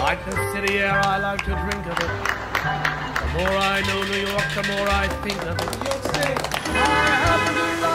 Like the city air, I like to drink of it. The more I know New York, the more I think of it. I happen to